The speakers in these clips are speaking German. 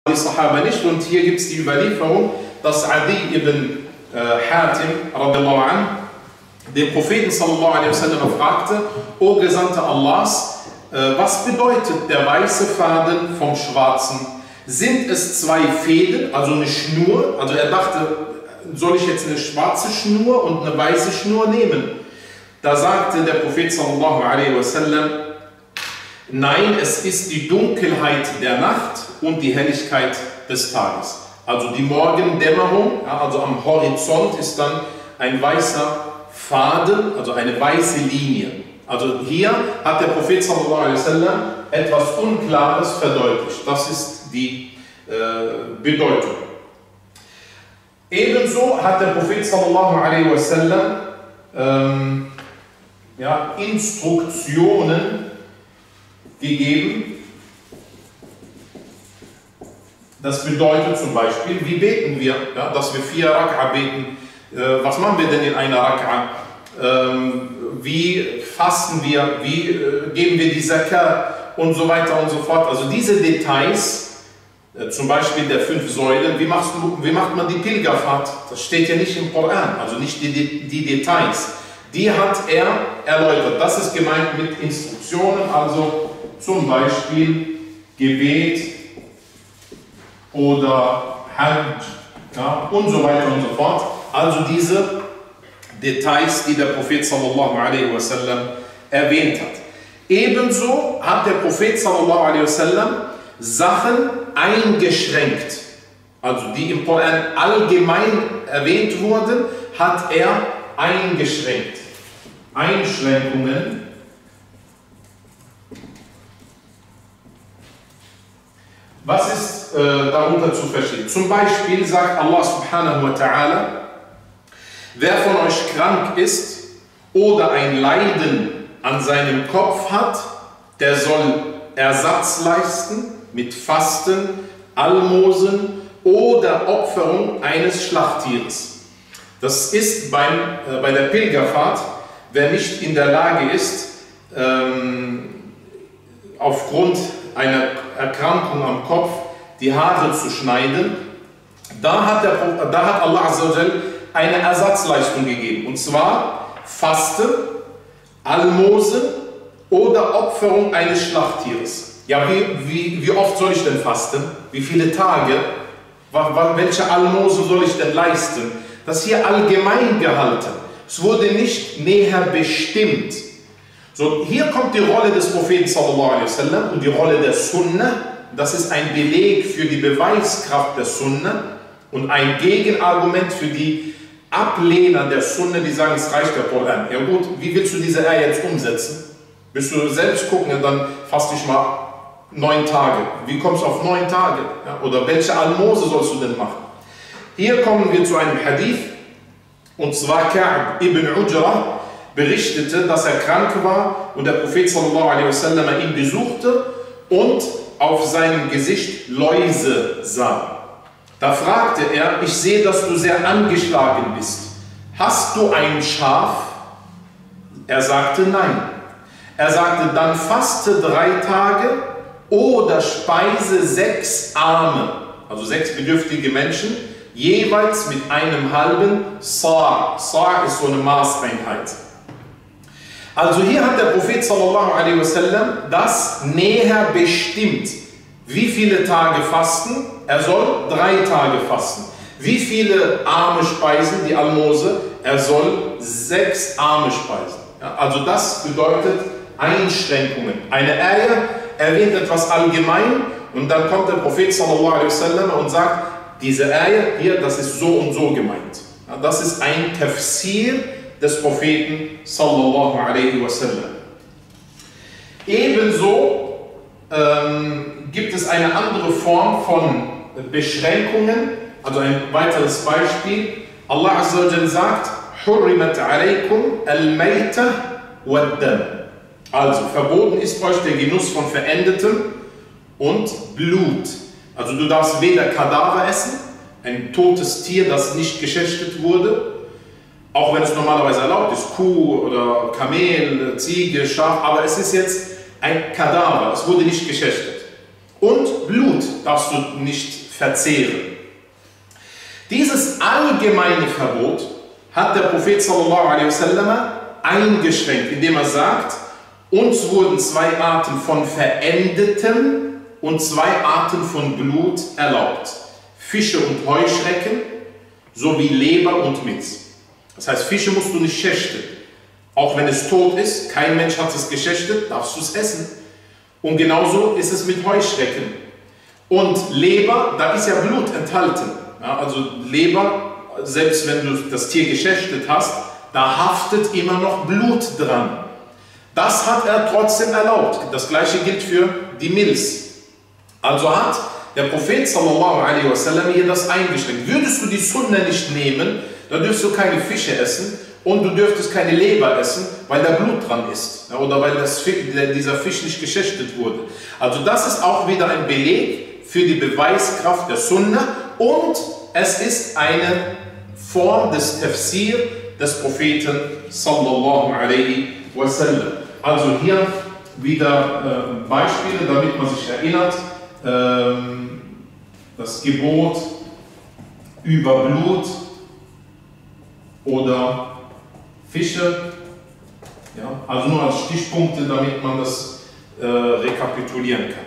die Sahaba nicht. Und hier gibt es die Überlieferung, dass Adi ibn Hatim radiallahu anh den Propheten sallallahu alaihi wasallam fragte: O Gesandter Allahs, was bedeutet der weiße Faden vom schwarzen? Sind es zwei Fäden, also eine Schnur? Also er dachte, soll ich jetzt eine schwarze Schnur und eine weiße Schnur nehmen? Da sagte der Prophet sallallahu alaihi wasallam: Nein, es ist die Dunkelheit der Nacht und die Helligkeit des Tages. Also die Morgendämmerung, ja, also am Horizont ist dann ein weißer Faden, also eine weiße Linie. Also hier hat der Prophet sallallahu alaihi wasallam etwas Unklares verdeutlicht. Das ist die Bedeutung. Ebenso hat der Prophet sallallahu alaihi wasallam Instruktionen gegeben. Das bedeutet zum Beispiel, wie beten wir, ja, dass wir 4 Rak'a beten. Was machen wir denn in einer Rak'a? Wie fasten wir? Wie geben wir die Zakat? Und so weiter und so fort. Also diese Details, zum Beispiel der 5 Säulen, wie macht man die Pilgerfahrt? Das steht ja nicht im Koran, also nicht die Details. Die hat er erläutert. Das ist gemeint mit Instruktionen, also zum Beispiel Gebet oder Hajj, ja, und so weiter und so fort. Also diese Details, die der Prophet sallallahu alaihi wasallam erwähnt hat. Ebenso hat der Prophet sallallahu alaihi wasallam Sachen eingeschränkt. Also die im Koran allgemein erwähnt wurden, hat er eingeschränkt. Einschränkungen. Was ist darunter zu verstehen? Zum Beispiel sagt Allah subhanahu wa ta'ala: Wer von euch krank ist oder ein Leiden an seinem Kopf hat, der soll Ersatz leisten mit Fasten, Almosen oder Opferung eines Schlachttieres. Das ist bei der Pilgerfahrt, wer nicht in der Lage ist, aufgrund einer Erkrankung am Kopf die Haare zu schneiden, da hat Allah Azza wa Jal eine Ersatzleistung gegeben. Und zwar Fasten, Almosen oder Opferung eines Schlachttieres. Ja, wie oft soll ich denn fasten? Wie viele Tage? Welche Almosen soll ich denn leisten? Das ist hier allgemein gehalten. Es wurde nicht näher bestimmt. So, hier kommt die Rolle des Propheten sallallahu alaihi wasallam und die Rolle der Sunna. Das ist ein Beleg für die Beweiskraft der Sunna und ein Gegenargument für die Ablehner der Sunna, die sagen, es reicht der Koran. Ja gut, wie willst du diese Ayah jetzt umsetzen? Willst du selbst gucken, dann faste ich mal 9 Tage. Wie kommst du auf 9 Tage? Ja, oder welche Almose sollst du denn machen? Hier kommen wir zu einem Hadith, und zwar Ka'b ibn Ujra berichtete, dass er krank war und der Prophet sallallahu alaihi wasallam ihn besuchte und auf seinem Gesicht Läuse sah. Da fragte er: Ich sehe, dass du sehr angeschlagen bist. Hast du ein Schaf? Er sagte: Nein. Er sagte: Dann faste 3 Tage oder speise 6 Arme, also 6 bedürftige Menschen, jeweils mit einem halben Sa'. Sa' ist so eine Maßeinheit. Also hier hat der Prophet sallallahu alaihi wasallam das näher bestimmt. Wie viele Tage fasten? Er soll 3 Tage fasten. Wie viele Arme speisen, die Almose? Er soll 6 Arme speisen. Ja, also das bedeutet Einschränkungen. Eine Ayah erwähnt etwas allgemein und dann kommt der Prophet sallallahu alaihi wasallam und sagt: Diese Ayah hier, das ist so und so gemeint. Ja, das ist ein Tafsir des Propheten sallallahu alaihi wasallam. Ebenso gibt es eine andere Form von Beschränkungen, also ein weiteres Beispiel. Allah Azza wa Jal sagt: Hurrimat alaykum al-mayta wad-dam. Also verboten ist euch der Genuss von Verendetem und Blut. Also du darfst weder Kadaver essen, ein totes Tier, das nicht geschächtet wurde, auch wenn es normalerweise erlaubt ist, Kuh oder Kamel, Ziege, Schaf, aber es ist jetzt ein Kadaver, es wurde nicht geschächtet. Und Blut. darfst du nicht verzehren. Dieses allgemeine Verbot hat der Prophet sallallahu alaihi wasallam eingeschränkt, indem er sagt, uns wurden 2 Arten von verendetem und 2 Arten von Blut erlaubt. Fische und Heuschrecken sowie Leber und Mitz. Das heißt, Fische musst du nicht schächten. Auch wenn es tot ist, kein Mensch hat es geschächtet, darfst du es essen. Und genauso ist es mit Heuschrecken. Und Leber, da ist ja Blut enthalten. Ja, also Leber, selbst wenn du das Tier geschächtet hast, da haftet immer noch Blut dran. Das hat er trotzdem erlaubt. Das gleiche gilt für die Milz. Also hat der Prophet sallallahu alaihi wasallam hier das eingeschränkt. Würdest du die Sunna nicht nehmen, dann dürfst du keine Fische essen und du dürftest keine Leber essen, weil da Blut dran ist. Ja, oder weil dieser Fisch nicht geschächtet wurde. Also das ist auch wieder ein Beleg für die Beweiskraft der Sunna und es ist eine Form des Tafsir des Propheten sallallahu alaihi wasallam. Also hier wieder Beispiele, damit man sich erinnert. Das Gebot über Blut oder Fische, ja, also nur als Stichpunkte, damit man das rekapitulieren kann.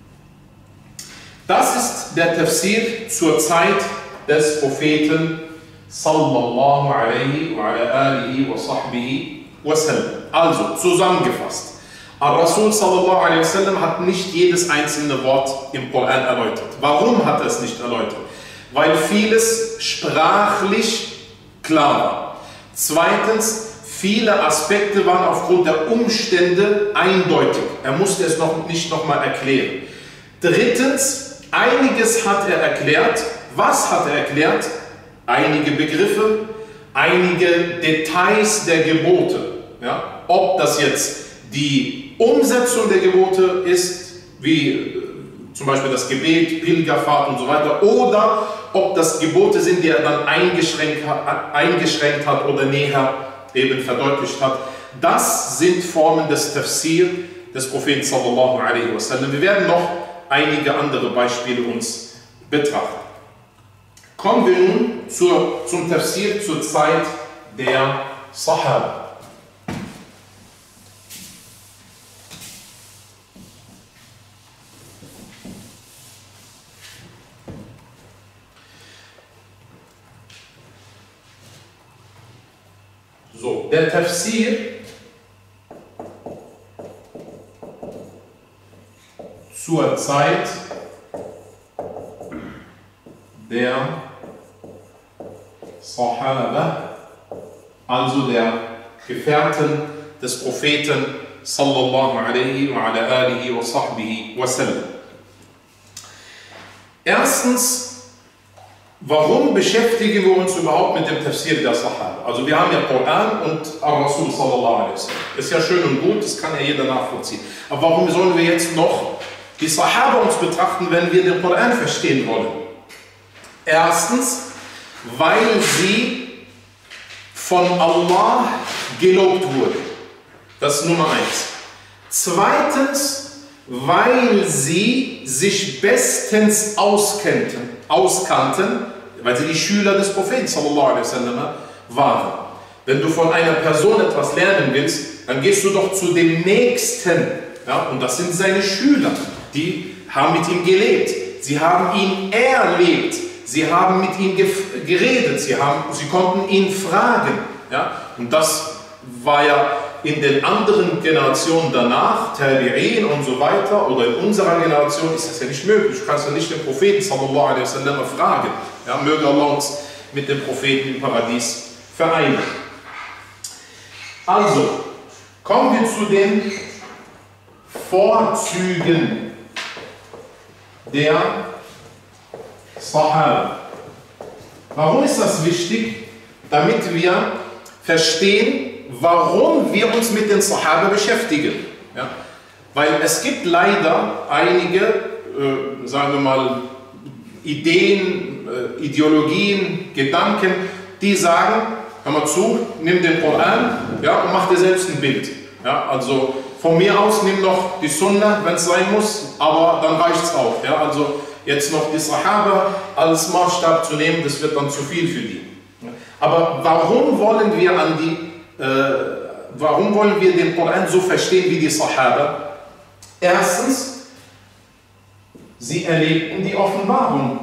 Das ist der Tafsir zur Zeit des Propheten sallallahu alaihi wa ala alihi wa sahbihi wa sallam. Also zusammengefasst. Al-Rasul sallallahu alaihi wasallam hat nicht jedes einzelne Wort im Koran erläutert. Warum hat er es nicht erläutert? Weil vieles sprachlich klar war. Zweitens, viele Aspekte waren aufgrund der Umstände eindeutig. Er musste es nicht nochmal erklären. Drittens, einiges hat er erklärt. Was hat er erklärt? Einige Begriffe, einige Details der Gebote. Ja? Ob das jetzt die Umsetzung der Gebote ist, wie zum Beispiel das Gebet, Pilgerfahrt und so weiter, oder ob das Gebote sind, die er dann eingeschränkt hat oder näher eben verdeutlicht hat. Das sind Formen des Tafsir des Propheten sallallahu alaihi wasallam. Wir werden noch einige andere Beispiele uns betrachten. Kommen wir nun zum Tafsir zur Zeit der Sahaba. So, der Tafsir zur Zeit der Sahaba, also der Gefährten des Propheten sallallahu alaihi wa ala alihi wa sahbihi wa sallam. Erstens, warum beschäftigen wir uns überhaupt mit dem Tafsir der Sahaba? Also wir haben ja Koran und Al-Rasul sallallahu alaihi wasallam. Ist ja schön und gut, das kann ja jeder nachvollziehen. Aber warum sollen wir jetzt noch die Sahaba uns betrachten, wenn wir den Koran verstehen wollen? Erstens, weil sie von Allah gelobt wurden. Das ist Nummer 1. Zweitens, weil sie sich bestens auskannten, weil sie die Schüler des Propheten sallallahu alaihi wasallam waren. Wenn du von einer Person etwas lernen willst, dann gehst du doch zu dem Nächsten. Ja, und das sind seine Schüler. Die haben mit ihm gelebt. Sie haben ihn erlebt. Sie haben mit ihm geredet. Sie konnten ihn fragen. Ja? Und das war ja in den anderen Generationen danach, Tabi'in und so weiter, oder in unserer Generation ist das ja nicht möglich. Du kannst ja nicht den Propheten sallallahu alaihi wasallam fragen. Ja, möge Allah uns mit dem Propheten im Paradies vereinen. Also, kommen wir zu den Vorzügen der Sahaba. Warum ist das wichtig? Damit wir verstehen, warum wir uns mit den Sahaba beschäftigen. Ja? Weil es gibt leider einige, sagen wir mal, Ideen, Ideologien, Gedanken, die sagen, hör mal zu, nimm den Koran, ja, und mach dir selbst ein Bild. Ja? Also von mir aus nimm noch die Sunna, wenn es sein muss, aber dann reicht es auch. Ja? Also jetzt noch die Sahaba als Maßstab zu nehmen, das wird dann zu viel für die. Aber warum wollen wir den Koran so verstehen wie die Sahaba? Erstens, sie erlebten die Offenbarung.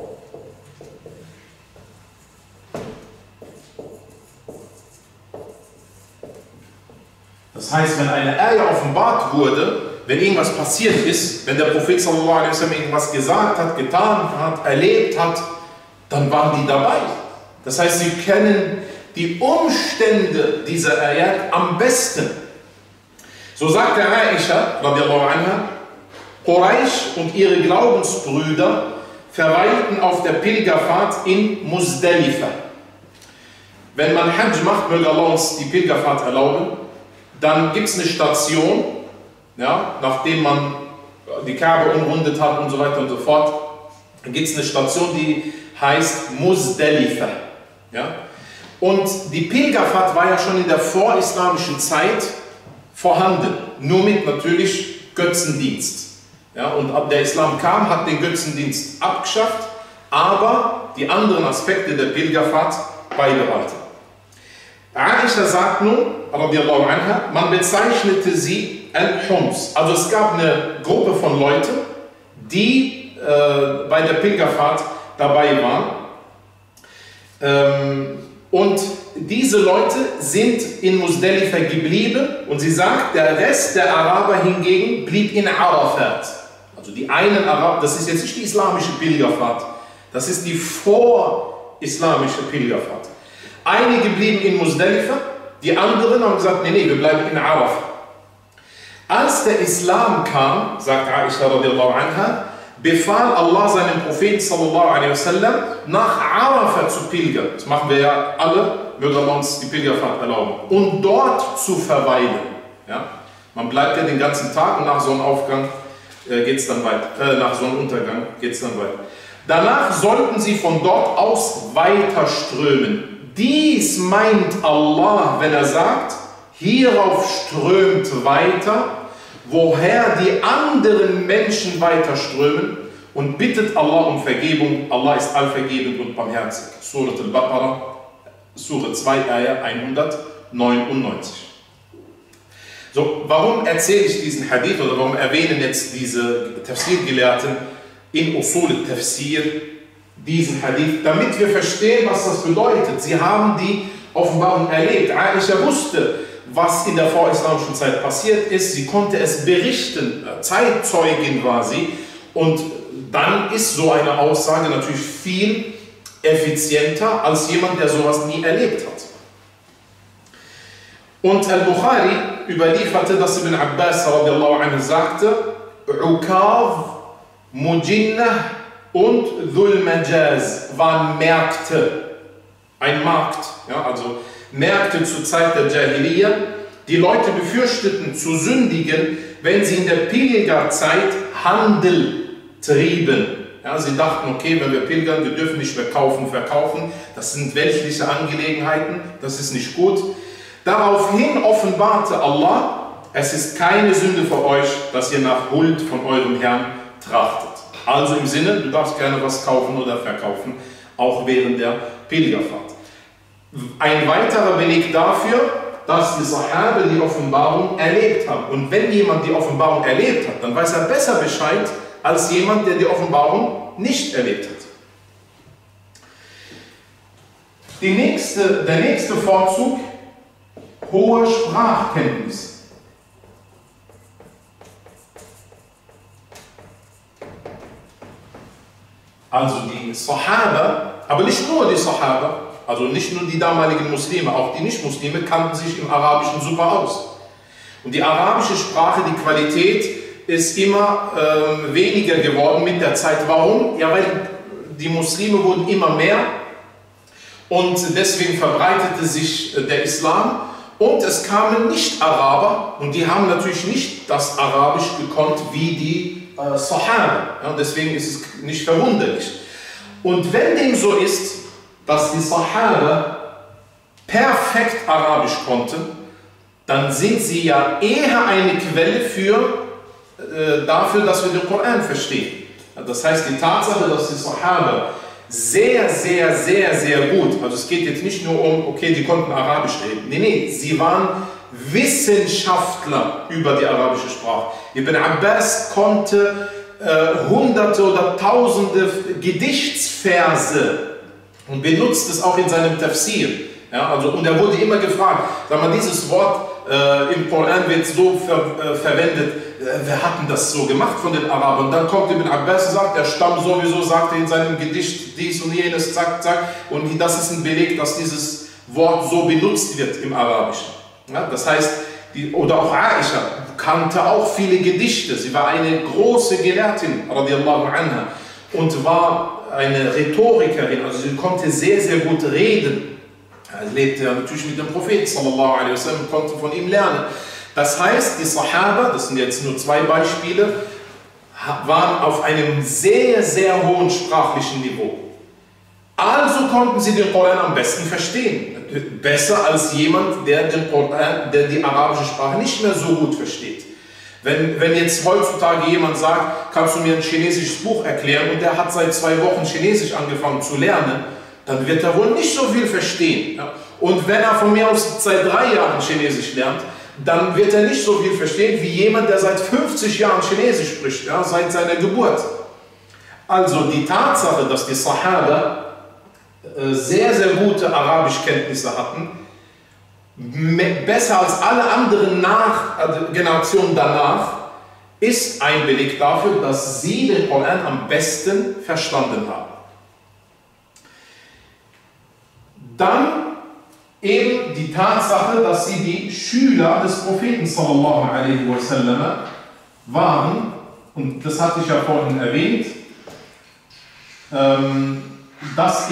Das heißt, wenn eine Ayah offenbart wurde, wenn irgendwas passiert ist, wenn der Prophet sallallahu alaihi wasallam irgendwas gesagt hat, getan hat, erlebt hat, dann waren die dabei. Das heißt, sie kennen die Umstände dieser Ayat am besten. So sagte Aisha, radiallahu anha, Quraysh und ihre Glaubensbrüder verweilten auf der Pilgerfahrt in Muzdalifa. Wenn man Hajj macht, möge Allah uns die Pilgerfahrt erlauben, dann gibt es eine Station, ja, nachdem man die Kaaba umrundet hat und so weiter und so fort, dann gibt es eine Station, die heißt Muzdalifa. Ja? Und die Pilgerfahrt war ja schon in der vorislamischen Zeit vorhanden, nur mit natürlich Götzendienst. Ja? Und ab der Islam kam, hat den Götzendienst abgeschafft, aber die anderen Aspekte der Pilgerfahrt beibehalten. Aisha sagt nun, radiallahu anha, man bezeichnete sie Al-Hums. Also es gab eine Gruppe von Leuten, die bei der Pilgerfahrt dabei waren. Und diese Leute sind in Muzdalifa geblieben und sie sagt, der Rest der Araber hingegen blieb in Arafat. Also die einen Araber, das ist jetzt nicht die islamische Pilgerfahrt, das ist die vorislamische Pilgerfahrt. Einige blieben in Muzdalifa, die anderen haben gesagt, nee, wir bleiben in Arafat. Als der Islam kam, sagt Aisha radiallahu anha, befahl Allah seinem Propheten sallallahu alaihi wasallam, nach Arafat zu pilgern. Das machen wir ja alle, möge Allah uns die Pilgerfahrt erlauben. Und dort zu verweilen. Ja? Man bleibt ja den ganzen Tag und nach Sonnenaufgang geht es dann weiter, nach Sonnenuntergang geht es dann weiter. Danach sollten sie von dort aus weiter strömen. Dies meint Allah, wenn er sagt, hierauf strömt weiter, woher die anderen Menschen weiter strömen und bittet Allah um Vergebung. Allah ist allvergebend und barmherzig. Surat al-Baqarah, Surah 2, Ayah 199. So, warum erzähle ich diesen Hadith oder warum erwähnen jetzt diese Tafsir-Gelehrten in Usul al-Tafsir diesen Hadith? Damit wir verstehen, was das bedeutet. Sie haben die Offenbarung erlebt. Aisha wusste, was in der vorislamischen Zeit passiert ist. Sie konnte es berichten, Zeitzeugin war sie. Und dann ist so eine Aussage natürlich viel effizienter als jemand, der sowas nie erlebt hat. Und Al-Bukhari überlieferte, dass Ibn Abbas radiallahu anhu sagte, Ukav, Mujinnah und Dhul Majaz waren Märkte. Ein Markt, ja, also Märkte zur Zeit der Jahiliya. Die Leute befürchteten zu sündigen, wenn sie in der Pilgerzeit Handel trieben. Ja, sie dachten, okay, wenn wir pilgern, wir dürfen nicht mehr kaufen, verkaufen. Das sind weltliche Angelegenheiten, das ist nicht gut. Daraufhin offenbarte Allah, es ist keine Sünde für euch, dass ihr nach Huld von eurem Herrn trachtet. Also im Sinne, du darfst gerne was kaufen oder verkaufen, auch während der Pilgerfahrt. Ein weiterer Beleg dafür, dass die Sahaba die Offenbarung erlebt haben. Und wenn jemand die Offenbarung erlebt hat, dann weiß er besser Bescheid als jemand, der die Offenbarung nicht erlebt hat. Der nächste Vorzug, hohe Sprachkenntnis. Also die Sahaba, aber nicht nur die Sahaba, also nicht nur die damaligen Muslime, auch die Nicht-Muslime kannten sich im Arabischen super aus. Und die arabische Sprache, die Qualität ist immer weniger geworden mit der Zeit. Warum? Ja, weil die Muslime wurden immer mehr und deswegen verbreitete sich der Islam und es kamen Nicht-Araber und die haben natürlich nicht das Arabisch gekonnt wie die Sahaba. Ja, deswegen ist es nicht verwunderlich. Und wenn dem so ist, dass die Sahaba perfekt Arabisch konnten, dann sind sie ja eher eine Quelle dafür, dass wir den Koran verstehen. Das heißt, die Tatsache, dass die Sahaba sehr, sehr, sehr, sehr gut, also es geht jetzt nicht nur um, okay, die konnten Arabisch reden. Nee, nee, sie waren Wissenschaftler über die arabische Sprache. Ibn Abbas konnte Hunderte oder Tausende Gedichtsverse und benutzt es auch in seinem Tafsir. Ja, also, und er wurde immer gefragt, sag mal, dieses Wort im Koran wird so verwendet, wer hat denn das so gemacht von den Arabern? Dann kommt Ibn Abbas und sagt, der Stamm sowieso sagte in seinem Gedicht dies und jenes, zack, zack. Und das ist ein Beleg, dass dieses Wort so benutzt wird im Arabischen. Ja, das heißt, oder auch Aisha kannte auch viele Gedichte. Sie war eine große Gelehrtin, radiallahu anha, und war eine Rhetorikerin, also sie konnte sehr, sehr gut reden. Er lebte ja natürlich mit dem Propheten, sallallahu alaihi wasallam, konnte von ihm lernen. Das heißt, die Sahaba, das sind jetzt nur zwei Beispiele, waren auf einem sehr, sehr hohen sprachlichen Niveau. Also konnten sie den Koran am besten verstehen. Besser als jemand, der den Koran, der die arabische Sprache nicht mehr so gut versteht. Wenn jetzt heutzutage jemand sagt, kannst du mir ein chinesisches Buch erklären, und der hat seit 2 Wochen Chinesisch angefangen zu lernen, dann wird er wohl nicht so viel verstehen. Ja? Und wenn er von mir aus seit 3 Jahren Chinesisch lernt, dann wird er nicht so viel verstehen wie jemand, der seit 50 Jahren Chinesisch spricht, ja? Seit seiner Geburt. Also die Tatsache, dass die Sahaba sehr, sehr gute Arabischkenntnisse hatten, besser als alle anderen Generationen danach, ist ein Beleg dafür, dass sie den Koran am besten verstanden haben. Dann eben die Tatsache, dass sie die Schüler des Propheten sallallahu alaihi wasallam waren, und das hatte ich ja vorhin erwähnt, dass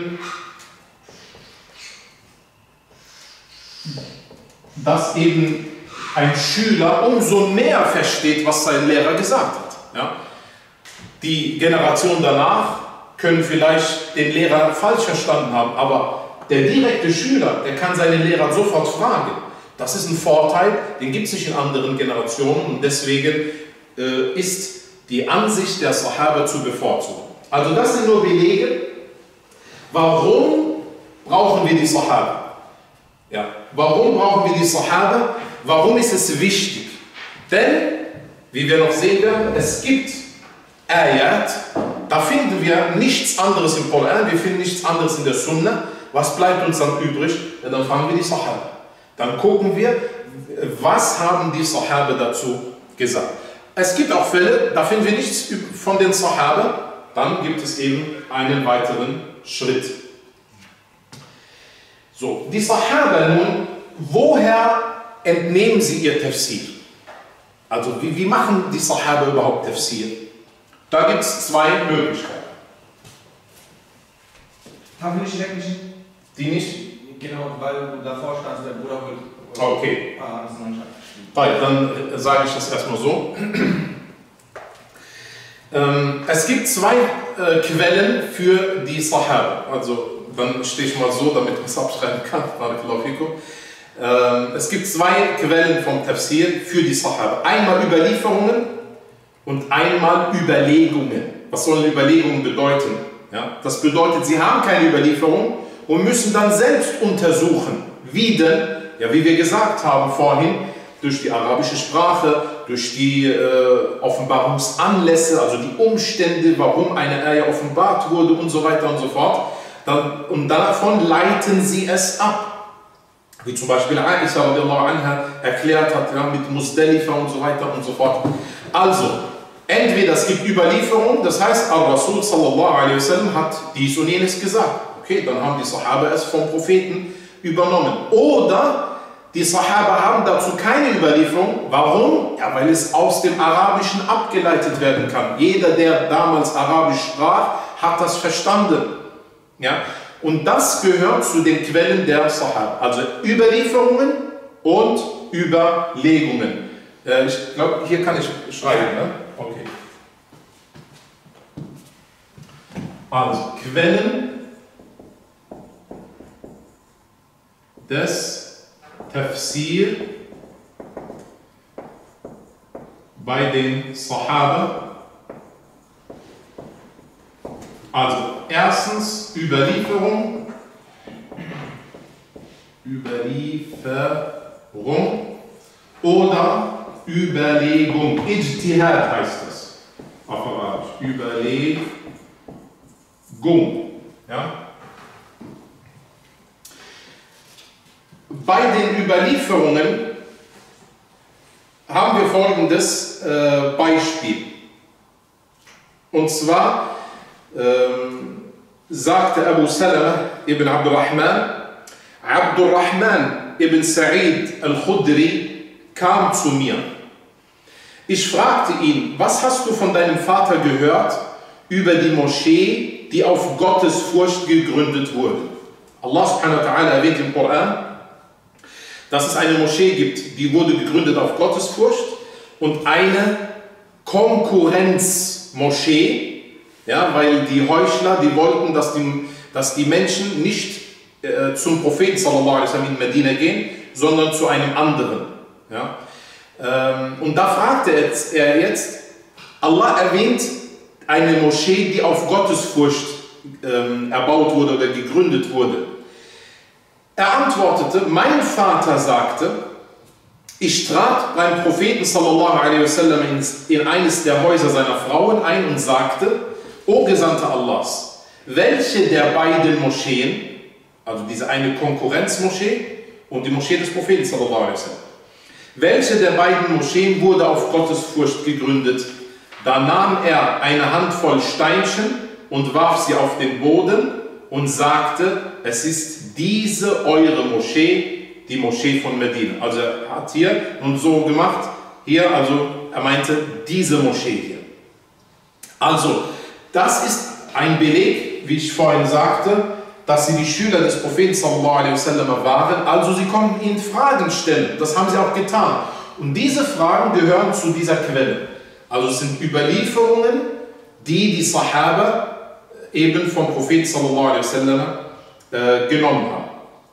eben ein Schüler umso mehr versteht, was sein Lehrer gesagt hat. Ja? Die Generation danach können vielleicht den Lehrer falsch verstanden haben, aber der direkte Schüler, der kann seinen Lehrer sofort fragen. Das ist ein Vorteil, den gibt es nicht in anderen Generationen, und deswegen ist die Ansicht der Sahaba zu bevorzugen. Also das sind nur Belege. Warum brauchen wir die Sahaba? Ja, warum brauchen wir die Sahaba? Warum ist es wichtig? Denn, wie wir noch sehen werden, es gibt Ayat, da finden wir nichts anderes im Koran, wir finden nichts anderes in der Sunna. Was bleibt uns dann übrig? Ja, dann fragen wir die Sahaba. Dann gucken wir, was haben die Sahaba dazu gesagt. Es gibt auch Fälle, da finden wir nichts von den Sahaba, dann gibt es eben einen weiteren Schritt. So, die Sahaba nun, woher entnehmen sie ihr Tafsir? Also wie machen die Sahaba überhaupt Tafsir? Da gibt es 2 Möglichkeiten. Haben wir nicht weggeschickt? Die nicht? Genau, weil davor stand, der Bruder will. Okay. Dann sage ich das erstmal so. Es gibt 2 Quellen für die Sahaba. Also dann stehe ich mal so, damit ich es abschreiben kann. Es gibt 2 Quellen vom Tafsir für die Sahaba. Einmal Überlieferungen und einmal Überlegungen. Was sollen Überlegungen bedeuten? Ja, das bedeutet, sie haben keine Überlieferung und müssen dann selbst untersuchen. Wie denn? Ja, wie wir gesagt haben vorhin, durch die arabische Sprache, durch die Offenbarungsanlässe, also die Umstände, warum eine Ayah offenbart wurde und so weiter und so fort. Und davon leiten sie es ab. Wie zum Beispiel Aisha radiallahu anha erklärt hat, ja, mit Muzdalifa und so weiter und so fort. Also, entweder es gibt Überlieferung, das heißt, Al-Rasul sallallahu alaihi wasallam hat dies und jenes gesagt. Okay, dann haben die Sahaba es vom Propheten übernommen. Oder die Sahaba haben dazu keine Überlieferung. Warum? Ja, weil es aus dem Arabischen abgeleitet werden kann. Jeder, der damals Arabisch sprach, hat das verstanden. Ja? Und das gehört zu den Quellen der Sahaba. Also Überlieferungen und Überlegungen. Ich glaube, hier kann ich schreiben. Ne? Okay. Also Quellen des Tafsir bei den Sahaba Also, erstens Überlieferung oder Überlegung. Ijtihad heißt das auf Arabisch. Überlegung. Ja? Bei den Überlieferungen haben wir folgendes Beispiel. Und zwar sagte Abu Salama ibn Abdurrahman ibn Sa'id al-Khudri kam zu mir. Ich fragte ihn, was hast du von deinem Vater gehört über die Moschee, die auf Gottesfurcht gegründet wurde? Allah subhanahu wa ta'ala erwähnt im Koran, dass es eine Moschee gibt, die wurde gegründet auf Gottesfurcht, und eine Konkurrenzmoschee, ja, weil die Heuchler, die wollten, dass die Menschen nicht zum Propheten sallallahu alaihi wasallam in Medina gehen, sondern zu einem anderen. Ja. Und da fragte er jetzt, Allah erwähnt eine Moschee, die auf Gottesfurcht erbaut wurde oder gegründet wurde. Er antwortete, mein Vater sagte, ich trat beim Propheten sallallahu alaihi wasallam in eines der Häuser seiner Frauen ein und sagte, O Gesandter Allahs, welche der beiden Moscheen, also diese eine Konkurrenzmoschee und die Moschee des Propheten sallallahu alaihi wasallam, welche der beiden Moscheen wurde auf Gottesfurcht gegründet? Da nahm er eine Handvoll Steinchen und warf sie auf den Boden und sagte, es ist diese eure Moschee, die Moschee von Medina. Also er hat hier nun so gemacht, hier, also er meinte diese Moschee hier. Also das ist ein Beleg, wie ich vorhin sagte, dass sie die Schüler des Propheten sallallahu alaihi wasallam waren, also sie konnten ihnen Fragen stellen. Das haben sie auch getan. Und diese Fragen gehören zu dieser Quelle. Also es sind Überlieferungen, die Sahaba eben vom Propheten sallallahu alaihi wasallam genommen haben.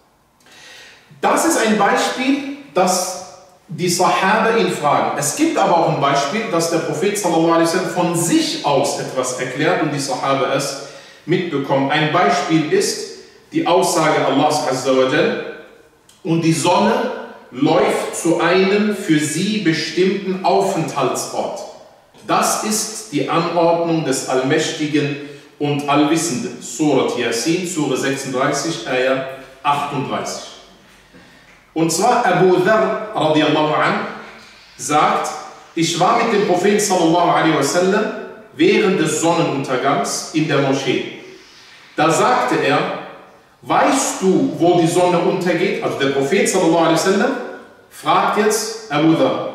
Das ist ein Beispiel, dass die Sahaba ihn fragen. Es gibt aber auch ein Beispiel, dass der Prophet sallallahu alaihi wasallam von sich aus etwas erklärt und die Sahaba es mitbekommen. Ein Beispiel ist die Aussage Allahs azza wa jal, und die Sonne läuft zu einem für sie bestimmten Aufenthaltsort. Das ist die Anordnung des Allmächtigen und Allwissenden. Surat Yasin, Surah 36, Ayah 38. Und zwar Abu Dharr radiallahu an sagt, ich war mit dem Propheten sallallahu alaihi wasallam während des Sonnenuntergangs in der Moschee. Da sagte er, weißt du, wo die Sonne untergeht? Also der Prophet sallallahu alaihi wasallam fragt jetzt Abu Dharr.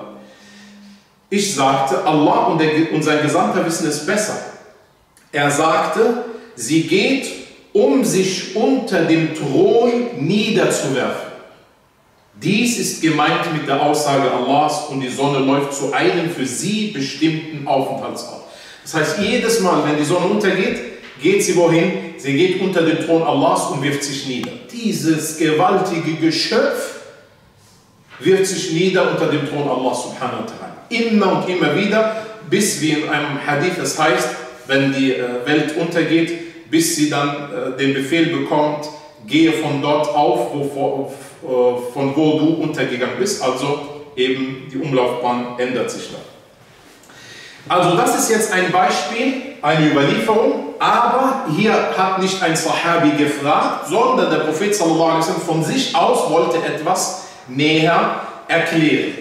Ich sagte, Allah und sein Gesandter wissen es besser. Er sagte, sie geht, um sich unter dem Thron niederzuwerfen. Dies ist gemeint mit der Aussage Allahs, und die Sonne läuft zu einem für sie bestimmten Aufenthaltsort. Das heißt, jedes Mal, wenn die Sonne untergeht, geht sie wohin? Sie geht unter den Thron Allahs und wirft sich nieder. Dieses gewaltige Geschöpf wirft sich nieder unter dem Thron Allahs subhanahu wa ta'ala. Immer und immer wieder, bis wie in einem Hadith es heißt, wenn die Welt untergeht, bis sie dann den Befehl bekommt, gehe von dort auf, von wo du untergegangen bist. Also eben die Umlaufbahn ändert sich dann. Also das ist jetzt ein Beispiel, eine Überlieferung, aber hier hat nicht ein Sahabi gefragt, sondern der Prophet sallallahu alaihi wasallam von sich aus wollte etwas näher erklären.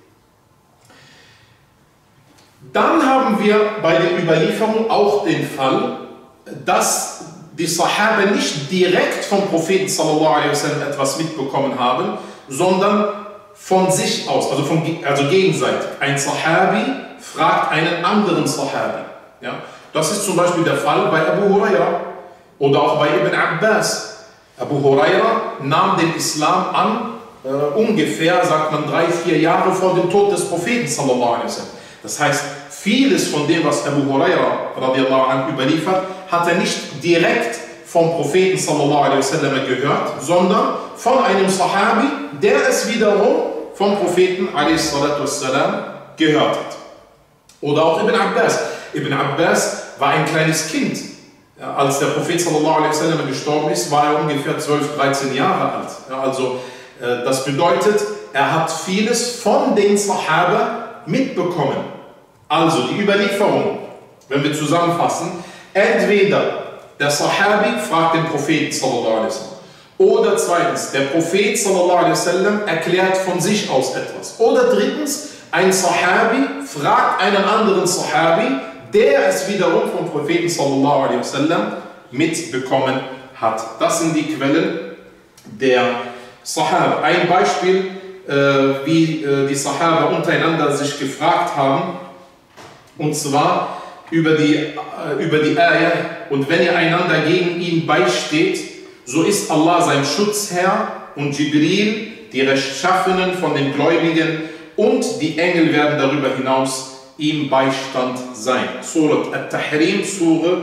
Dann haben wir bei den Überlieferungen auch den Fall, dass die Sahaba nicht direkt vom Propheten sallallahu alaihi wasallam etwas mitbekommen haben, sondern von sich aus, also gegenseitig. Ein Sahabi fragt einen anderen Sahabi. Ja? Das ist zum Beispiel der Fall bei Abu Huraira oder auch bei Ibn Abbas. Abu Huraira nahm den Islam an, ungefähr, sagt man, 3-4 Jahre vor dem Tod des Propheten sallallahu alaihi wasallam. Das heißt, vieles von dem, was Abu Huraira radiallahu anhu überliefert, hat er nicht direkt vom Propheten sallallahu alaihi wasallam gehört, sondern von einem Sahabi, der es wiederum vom Propheten alaihi salatu wassalam gehört hat. Oder auch Ibn Abbas. Ibn Abbas war ein kleines Kind. Ja, als der Prophet sallallahu alaihi wasallam gestorben ist, war er ungefähr 12, 13 Jahre alt. Ja, also das bedeutet, er hat vieles von den Sahaba mitbekommen. Also die Überlieferung, wenn wir zusammenfassen, entweder der Sahabi fragt den Propheten sallallahu alaihi wasallam, oder zweitens, der Prophet sallallahu alaihi wasallam erklärt von sich aus etwas. Oder drittens, ein Sahabi fragt einen anderen Sahabi, der es wiederum vom Propheten sallallahu alaihi wasallam mitbekommen hat. Das sind die Quellen der Sahaba. Ein Beispiel, wie die Sahaba untereinander sich gefragt haben, und zwar über die Ayah: und wenn ihr einander gegen ihn beisteht, so ist Allah sein Schutzherr und Jibril, die Rechtschaffenen von den Gläubigen, und die Engel werden darüber hinaus ihm Beistand sein. Surat At-Tahrim, Sure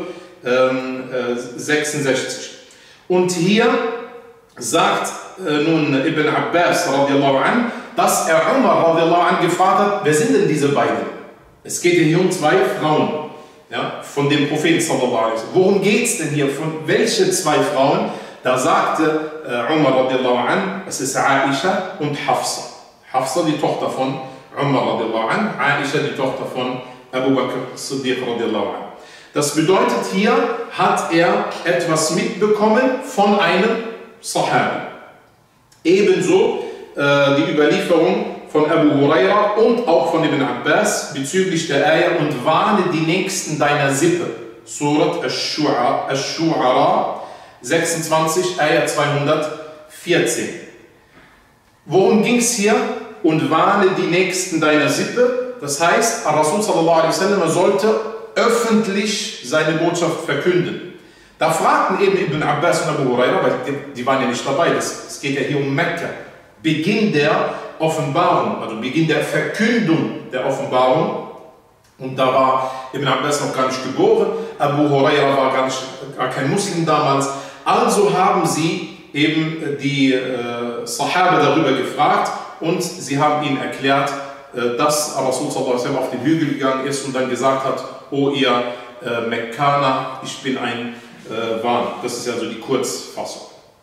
66. Und hier sagt nun Ibn Abbas radiallahu an, dass er Umar radiallahu an gefragt hat, wer sind denn diese beiden? Es geht hier um zwei Frauen, ja, von dem Propheten sallallahu alaihi wasallam. Worum geht es denn hier? Von welche zwei Frauen? Da sagte Umar radiallahu an, es ist Aisha und Hafsa. Hafsa, die Tochter von Umar radiallahu an, Aisha, die Tochter von Abu Bakr Siddiq radiallahu an. Das bedeutet, hier hat er etwas mitbekommen von einem Sahabi. Ebenso die Überlieferung von Abu Huraira und auch von Ibn Abbas bezüglich der Ayah: und warne die Nächsten deiner Sippe. Surat Ash-Shu'ara 26, Ayah 214. Worum ging es hier? Und warne die Nächsten deiner Sippe. Das heißt, Rasul sallallahu alaihi wasallam sollte öffentlich seine Botschaft verkünden. Da fragten eben Ibn Abbas und Abu Huraira, weil die waren ja nicht dabei, es geht ja hier um Mekka, Beginn der Offenbarung, also Beginn der Verkündung der Offenbarung. Und da war Ibn Abbas noch gar nicht geboren, Abu Huraira war gar kein Muslim damals. Also haben sie eben die Sahaba darüber gefragt und sie haben ihnen erklärt, dass Rasul sallallahu alaihi wasallam auf den Hügel gegangen ist und dann gesagt hat: O ihr Mekkaner, ich bin ein Wahn. Das ist also die Kurzfassung.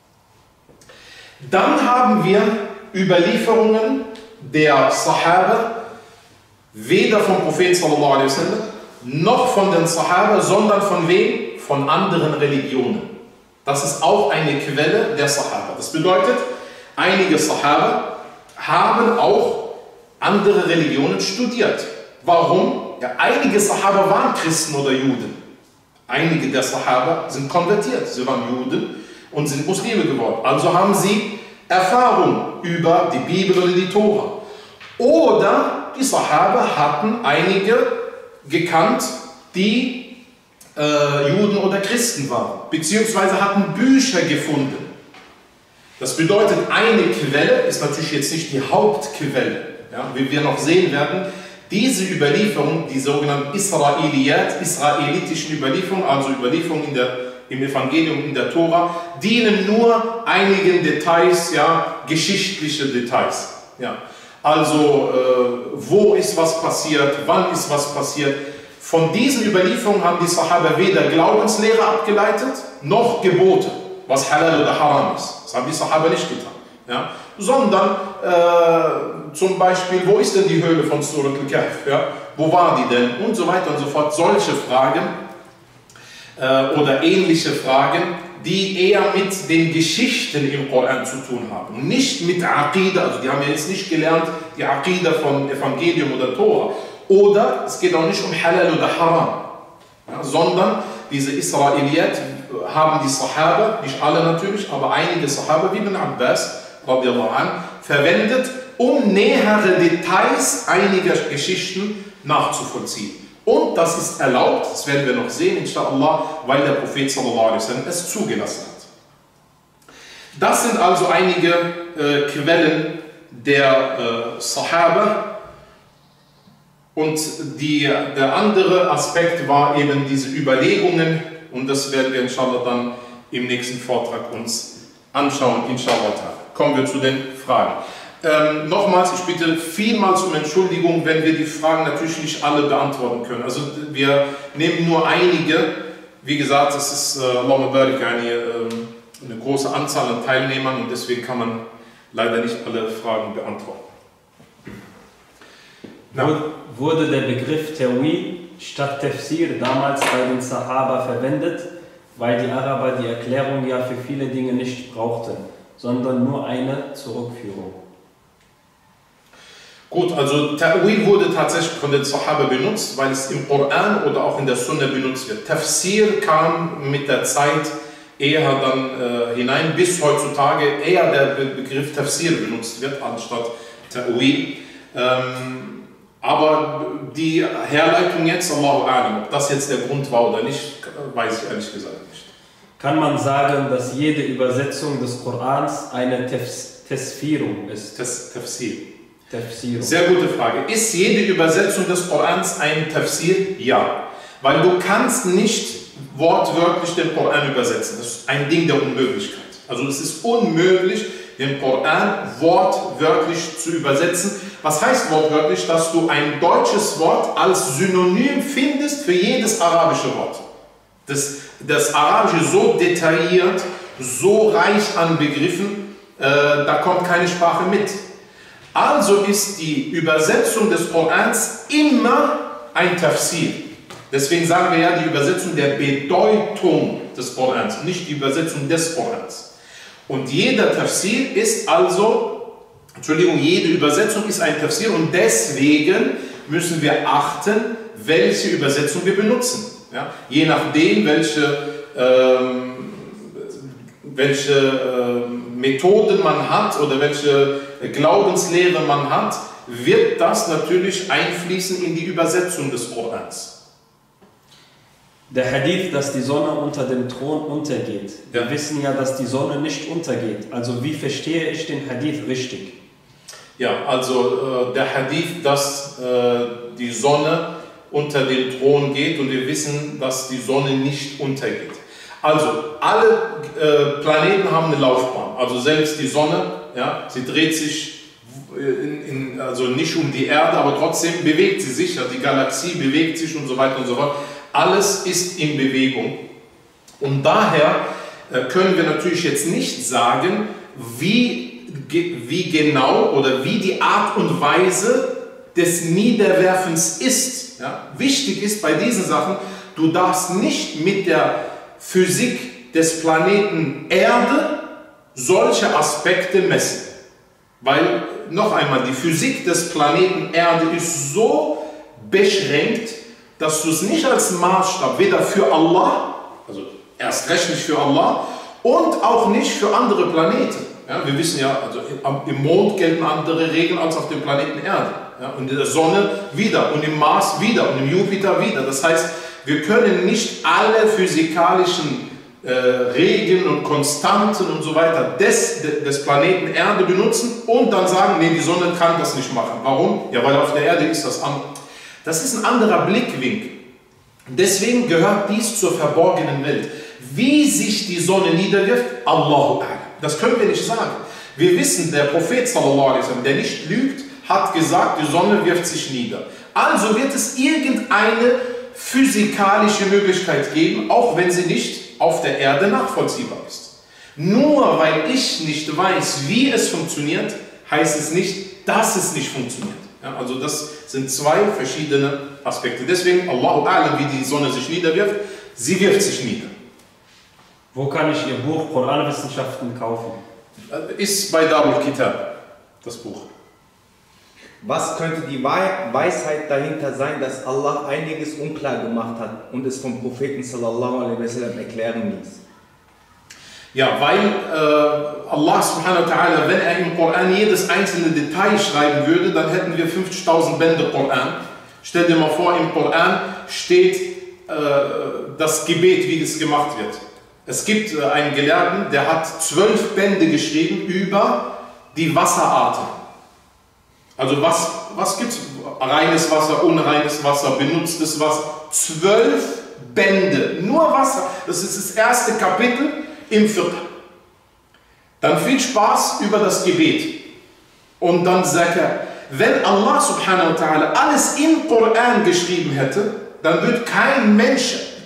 Dann haben wir Überlieferungen der Sahaba, weder vom Propheten sallallahu alaihi wasallam noch von den Sahaba, sondern von wem? Von anderen Religionen. Das ist auch eine Quelle der Sahaba. Das bedeutet, einige Sahaba haben auch andere Religionen studiert. Warum? Ja, einige Sahaba waren Christen oder Juden. Einige der Sahaba sind konvertiert. Sie waren Juden und sind Muslime geworden. Also haben sie Erfahrung über die Bibel oder die Tora. Oder die Sahaba hatten einige gekannt, die Juden oder Christen waren, beziehungsweise hatten Bücher gefunden. Das bedeutet, eine Quelle ist natürlich jetzt nicht die Hauptquelle. Ja, wie wir noch sehen werden, diese Überlieferung, die sogenannten israelitischen Überlieferungen, also Überlieferungen im Evangelium, in der Tora, dienen nur einigen Details, ja, geschichtliche Details. Ja. Also, wo ist was passiert, wann ist was passiert. Von diesen Überlieferungen haben die Sahaba weder Glaubenslehre abgeleitet, noch Gebote, was halal oder haram ist. Das haben die Sahaba nicht getan. Ja? Sondern zum Beispiel, wo ist denn die Höhle von Surat al-Kahf? Ja? Wo war die denn? Und so weiter und so fort. Solche Fragen oder ähnliche Fragen, die eher mit den Geschichten im Koran zu tun haben. Und nicht mit Aqida, also die haben ja jetzt nicht gelernt, die Aqida von Evangelium oder Tora. Oder es geht auch nicht um Halal oder Haram, ja, sondern diese Israeliyat haben die Sahaba, nicht alle natürlich, aber einige Sahaba wie Ibn Abbas radiallahu an, verwendet, um nähere Details einiger Geschichten nachzuvollziehen. Und das ist erlaubt, das werden wir noch sehen, inshallah, weil der Prophet sallallahu alaihi wasallam es zugelassen hat. Das sind also einige Quellen der Sahaba. Und der andere Aspekt war eben diese Überlegungen, und das werden wir inshallah dann im nächsten Vortrag uns anschauen, inshallah. Kommen wir zu den Fragen. Nochmals, ich bitte vielmals um Entschuldigung, wenn wir die Fragen natürlich nicht alle beantworten können. Also wir nehmen nur einige Wie gesagt, es ist Allahumma barik, eine große Anzahl an Teilnehmern und deswegen kann man leider nicht alle Fragen beantworten. Wurde der Begriff Ta'wil statt Tafsir damals bei den Sahaba verwendet, weil die Araber die Erklärung ja für viele Dinge nicht brauchten, sondern nur eine Zurückführung? Gut, also Ta'wil wurde tatsächlich von den Sahaba benutzt, weil es im Koran oder auch in der Sunna benutzt wird. Tafsir kam mit der Zeit eher dann hinein, bis heutzutage eher der Begriff Tafsir benutzt wird, anstatt Ta'wil. Aber die Herleitung jetzt, Allahu A'lam, ob das jetzt der Grund war oder nicht, weiß ich ehrlich gesagt nicht. Kann man sagen, dass jede Übersetzung des Korans eine Tafsirung ist? Tafsir. Tafsirung. Sehr gute Frage. Ist jede Übersetzung des Korans ein Tafsir? Ja. Weil du kannst nicht wortwörtlich den Koran übersetzen. Das ist ein Ding der Unmöglichkeit. Also es ist unmöglich, den Koran wortwörtlich zu übersetzen. Was heißt wortwörtlich? Dass du ein deutsches Wort als Synonym findest für jedes arabische Wort. Das Arabische so detailliert, so reich an Begriffen, da kommt keine Sprache mit. Also ist die Übersetzung des Korans immer ein Tafsir. Deswegen sagen wir ja die Übersetzung der Bedeutung des Korans, nicht die Übersetzung des Korans. Und jeder Tafsir ist also, jede Übersetzung ist ein Tafsir und deswegen müssen wir achten, welche Übersetzung wir benutzen. Ja? Je nachdem, welche Methoden man hat oder welche Glaubenslehre man hat, wird das natürlich einfließen in die Übersetzung des Korans. Der Hadith, dass die Sonne unter dem Thron untergeht. Wir wissen ja, dass die Sonne nicht untergeht. Also wie verstehe ich den Hadith richtig? Ja, also der Hadith, dass die Sonne unter den Thron geht und wir wissen, dass die Sonne nicht untergeht. Also alle Planeten haben eine Laufbahn. Also selbst die Sonne, ja, sie dreht sich also nicht um die Erde, aber trotzdem bewegt sie sich. Also die Galaxie bewegt sich und so weiter und so fort. Alles ist in Bewegung. Und daher können wir natürlich jetzt nicht sagen, wie genau oder wie die Art und Weise des Niederwerfens ist. Ja? Wichtig ist bei diesen Sachen, du darfst nicht mit der Physik des Planeten Erde solche Aspekte messen. Weil, noch einmal, die Physik des Planeten Erde ist so beschränkt, dass du es nicht als Maßstab, weder für Allah, also erst recht nicht für Allah, und auch nicht für andere Planeten. Ja, wir wissen ja, also im Mond gelten andere Regeln als auf dem Planeten Erde. Ja, und in der Sonne wieder und im Mars wieder und im Jupiter wieder. Das heißt, wir können nicht alle physikalischen Regeln und Konstanten und so weiter des Planeten Erde benutzen und dann sagen, nee, die Sonne kann das nicht machen. Warum? Ja, weil auf der Erde ist das anders. Das ist ein anderer Blickwinkel. Deswegen gehört dies zur verborgenen Welt. Wie sich die Sonne niederwirft, Allahu A'lam. Das können wir nicht sagen. Wir wissen, der Prophet sallallahu alaihi wasallam, der nicht lügt, hat gesagt, die Sonne wirft sich nieder. Also wird es irgendeine physikalische Möglichkeit geben, auch wenn sie nicht auf der Erde nachvollziehbar ist. Nur weil ich nicht weiß, wie es funktioniert, heißt es nicht, dass es nicht funktioniert. Ja, also das sind zwei verschiedene Aspekte. Deswegen, Allahu A'lam, wie die Sonne sich niederwirft, sie wirft sich nieder. Wo kann ich Ihr Buch Koranwissenschaften kaufen? Ist bei Darul Kitab, das Buch. Was könnte die Weisheit dahinter sein, dass Allah einiges unklar gemacht hat und es vom Propheten sallallahu alaihi wasallam erklären ließ? Ja, weil Allah subhanahu wa ta'ala, wenn er im Koran jedes einzelne Detail schreiben würde, dann hätten wir 50.000 Bände Koran. Stell dir mal vor, im Koran steht das Gebet, wie es gemacht wird. Es gibt einen Gelehrten, der hat 12 Bände geschrieben über die Wasserarten. Also was gibt es? Reines Wasser, unreines Wasser, benutztes Wasser. 12 Bände, nur Wasser. Das ist das erste Kapitel im Fiqh. Dann viel Spaß über das Gebet. Und dann sagt er, wenn Allah subhanahu wa ta'ala alles im Koran geschrieben hätte, dann wird kein Mensch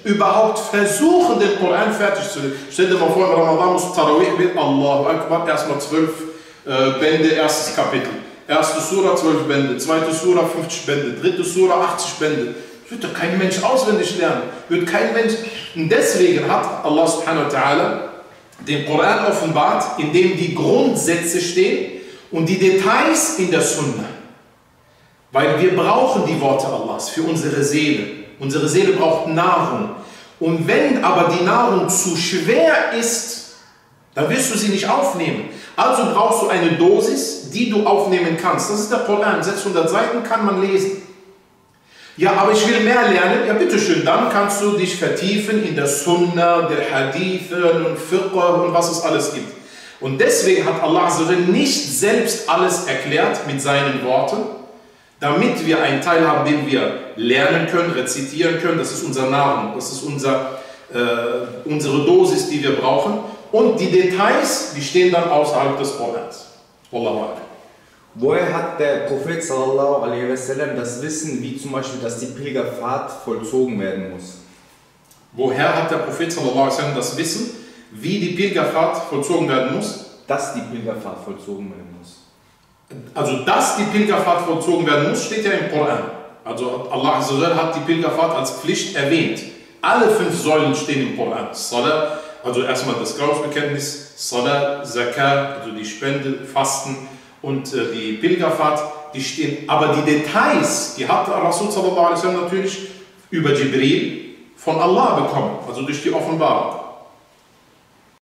überhaupt versuchen, den Koran fertig zu lesen. Stell dir mal vor, in Ramadan muss Tarawih beten, Allahu Akbar, erstmal 12 Bände, erstes Kapitel. Erste Sura 12 Bände, zweite Sura 50 Bände, dritte Sura 80 Bände. Das wird doch kein Mensch auswendig lernen. Wird kein Mensch. Und deswegen hat Allah subhanahu wa ta'ala den Koran offenbart, in dem die Grundsätze stehen und die Details in der Sunna. Weil wir brauchen die Worte Allahs für unsere Seele. Unsere Seele braucht Nahrung. Und wenn aber die Nahrung zu schwer ist, dann wirst du sie nicht aufnehmen. Also brauchst du eine Dosis, die du aufnehmen kannst. Das ist der Koran. 600 Seiten kann man lesen. Ja, aber ich will mehr lernen. Ja, bitteschön, dann kannst du dich vertiefen in der Sunna, der Hadithen und Fiqh und was es alles gibt. Und deswegen hat Allah nicht selbst alles erklärt mit seinen Worten, damit wir einen Teil haben, den wir lernen können, rezitieren können. Das ist unsere Nahrung, das ist unsere Dosis, die wir brauchen. Und die Details, die stehen dann außerhalb des Korans. Wallahu a'lam. Woher hat der Prophet sallallahu alaihi wasallam das Wissen, wie zum Beispiel, dass die Pilgerfahrt vollzogen werden muss? Woher hat der Prophet sallallahu alaihi wasallam das Wissen, wie die Pilgerfahrt vollzogen werden muss? Dass die Pilgerfahrt vollzogen werden muss. Also, dass die Pilgerfahrt vollzogen werden muss, steht ja im Koran. Also, Allah hat die Pilgerfahrt als Pflicht erwähnt. Alle 5 Säulen stehen im Koran. Salat, also erstmal das Glaubensbekenntnis, Salat, Zakat, also die Spende, Fasten und die Pilgerfahrt, die stehen. Aber die Details, die hat Rasul sallallahu alaihi wasallam natürlich über Jibril von Allah bekommen, also durch die Offenbarung.